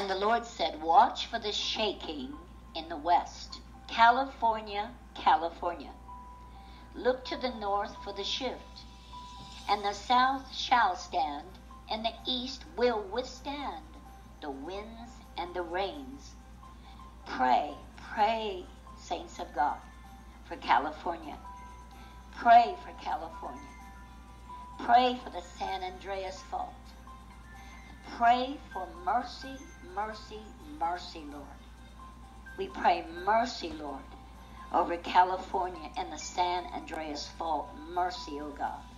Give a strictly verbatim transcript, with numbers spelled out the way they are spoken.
And the Lord said, watch for the shaking in the west. California, California. Look to the north for the shift. And the south shall stand, and the east will withstand the winds and the rains. Pray, pray, saints of God, for California. Pray for California. Pray for the San Andreas Fault. Pray for mercy, mercy, mercy, Lord. We pray mercy, Lord, over California and the San Andreas Fault. Mercy, O God.